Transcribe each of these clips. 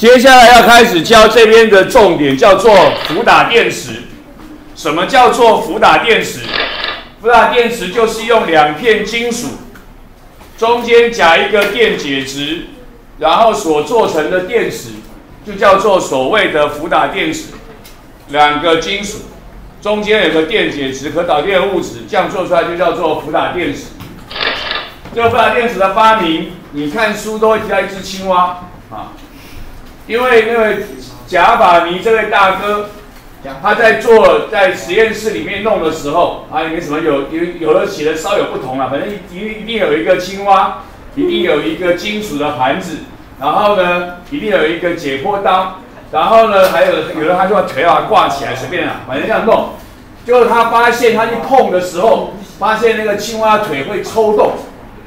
接下来要开始教这边的重点，叫做伏打电池。什么叫做伏打电池？伏打电池就是用2片金属，中间夹一个电解质，然后所做成的电池，就叫做所谓的伏打电池。2个金属中间有个电解质可导电物质，这样做出来就叫做伏打电池。这个伏打电池的发明，你看书都会提到一只青蛙啊。因为那个贾法尼这位大哥，他在实验室里面弄的时候啊，里面什么有的写的稍有不同啦，反正一定有一个青蛙，一定有一个金属的盘子，然后呢，一定有一个解剖刀，然后呢，还有的他就把腿把它挂起来，随便啦，反正这样弄。结果他发现他去碰的时候，发现那个青蛙腿会抽动，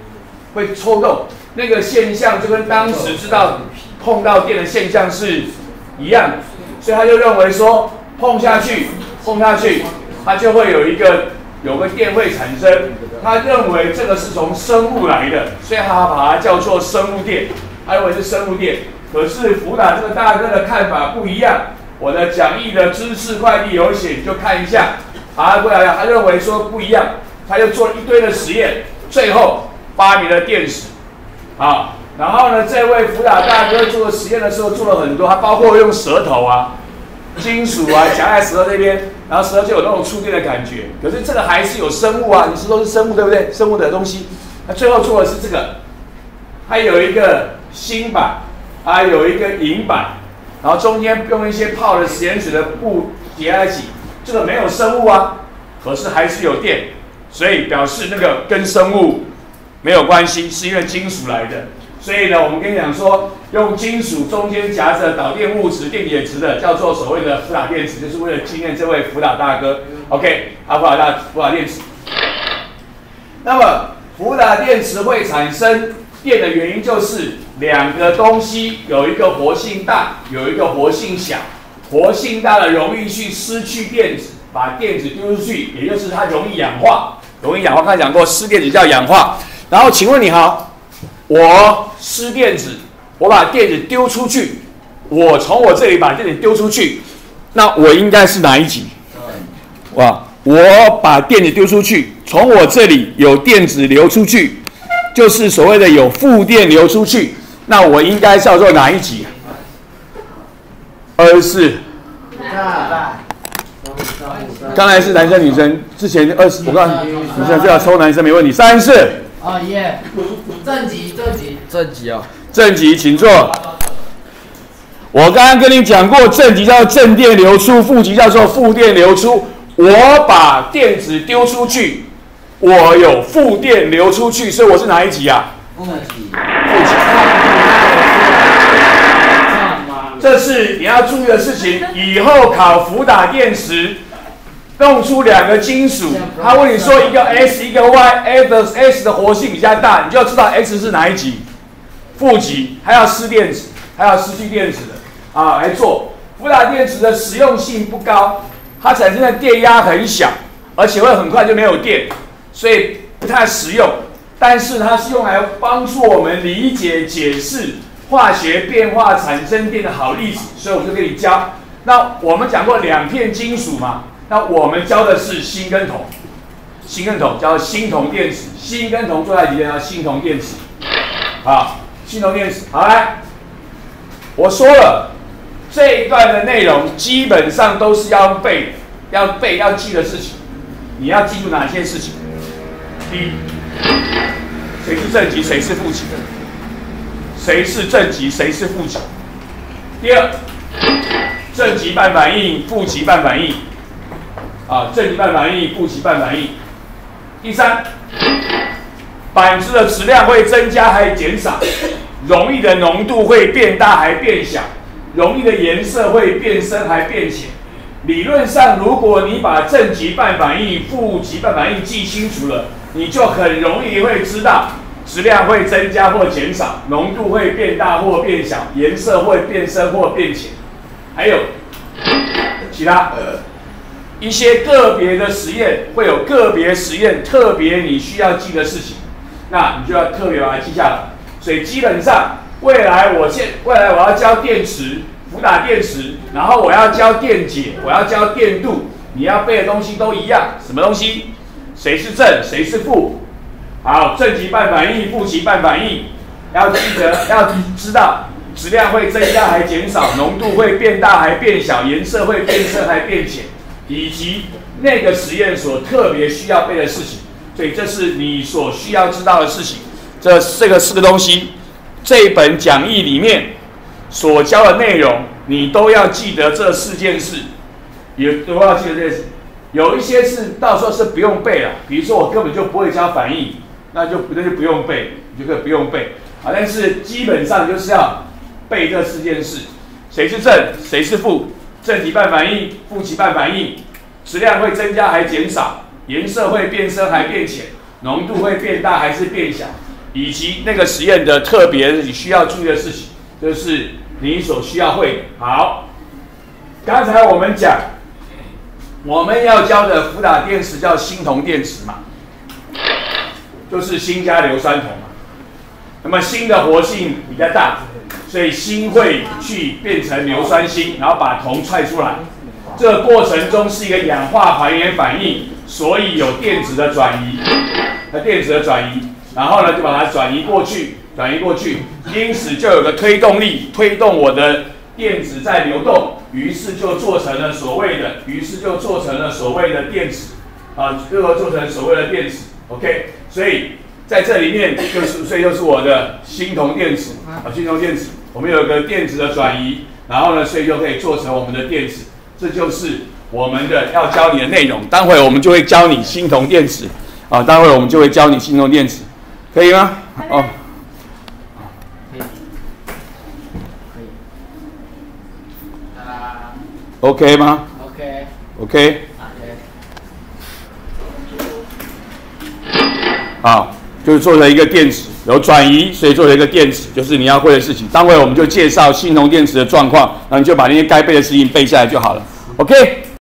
那个现象就跟当时知道碰到电的现象是一样的，所以他就认为说碰下去，它就会有个电会产生。他认为这个是从生物来的，所以他把它叫做生物电。他认为是生物电，可是福打这个大哥的看法不一样。我的讲义的知识快递有写，你就看一下。他认为说不一样，他就做了一堆的实验，最后发明了电池。好。然后呢，这位福打大哥做实验的时候做了很多，他包括用舌头啊、金属啊夹在舌头这边，然后舌头就有那种触电的感觉。可是这个还是有生物啊，你说都是生物对不对？生物的东西，那最后做的是这个，它有一个锌板，啊有一个银板，然后中间用一些泡的食盐水的布叠在一起。这个没有生物啊，可是还是有电，所以表示那个跟生物没有关系，是因为金属来的。所以呢，我们跟你讲说，用金属中间夹着导电物质、电解质的，叫做所谓的伏打电池，就是为了纪念这位福打大哥。OK， 伏打电池。那么伏打电池会产生电的原因，就是2个东西有一个活性大，有一个活性小。活性大的容易去失去电子，把电子丢出去，也就是它容易氧化。刚才讲过，失电子叫氧化。然后，请问你好。我失电子，我把电子丢出去，我从我这里把电子丢出去，那我应该是哪一级？哇！我把电子丢出去，从我这里有电子流出去，就是所谓的有负电流出去，那我应该叫做哪一级？24。刚才是男生女生，之前20，我告诉你，你现在就要抽男生没问题。34。 哦耶，正极哦， 正极，请坐。我刚刚跟你讲过，正极叫做正电流出，负极叫做负电流出。我把电子丢出去，我有负电流出去，所以我是哪一级啊？ 负极。 这是你要注意的事情。以后考伏打电池。弄出2个金属，他问你说一个 S 一个 Y，S 的活性比较大，你就要知道 X 是哪一级，负极，还要失电子，还要失去电子的啊来做。伏打电池的实用性不高，它产生的电压很小，而且会很快就没有电，所以不太实用。但是它是用来帮助我们理解解释化学变化产生电的好例子，所以我就给你教。那我们讲过2片金属嘛。那我们教的是锌跟铜，叫锌铜电池，锌跟铜做在一起叫锌铜电池，好，锌铜电池，好来，我说了这一段的内容基本上都是要背要记的事情，你要记住哪些事情？第一，谁是正极，谁是负极？谁是正极，谁是负极？第二，正极半反应，负极半反应。正极半反应，负极半反应。第三，板子的质量会增加还减少，溶液的浓度会变大还变小，溶液的颜色会变深还变浅。理论上，如果你把正极半反应、负极半反应记清楚了，你就很容易会知道质量会增加或减少，浓度会变大或变小，颜色会变深或变浅。还有其他。一些个别的实验会有个别实验特别你需要记的事情，那你就要特别把它记下来。所以基本上未来我要教电池，伏打电池，然后我要教电解，我要教电镀，你要背的东西都一样，什么东西？谁是正，谁是负？好，正极半反应，负极半反应，要记得，要知道质量会增加还减少，浓度会变大还变小，颜色会变深还变浅，以及那个实验所特别需要背的事情。所以这是你所需要知道的事情。这个4个东西，这一本讲义里面所教的内容，你都要记得这4件事，也都要记得这些事。有一些是到时候是不用背了，比如说我根本就不会教反应，那就不用背，你就可以不用背啊。但是基本上就是要背这4件事：谁是正，谁是负，正极半反应，负极半反应，质量会增加还减少，颜色会变深还变浅，浓度会变大还是变小，以及那个实验的特别你需要注意的事情，就是你所需要会的。好，刚才我们讲，我们要教的伏打电池叫锌铜电池嘛，就是锌加硫酸铜嘛。那么锌的活性比较大，所以锌会去变成硫酸锌，然后把铜踹出来。这个过程中是一个氧化还原反应，所以有电子的转移，然后呢就把它转移过去，因此就有个推动力推动我的电子在流动，于是就做成了所谓的电子啊，最后做成所谓的电子 ，OK， 所以在这里面就是我的锌铜电池啊，我们有个电子的转移，然后呢，所以就可以做成我们的电子，这就是我们的要教你的内容。待会我们就会教你锌铜电池啊，可以吗？哦。OK 吗 ？OK。好，就是做成一个电池，有转移，所以做成一个电池，就是你要会的事情。待会我们就介绍锌铜电池的状况，然后你就把那些该背的事情背下来就好了。OK。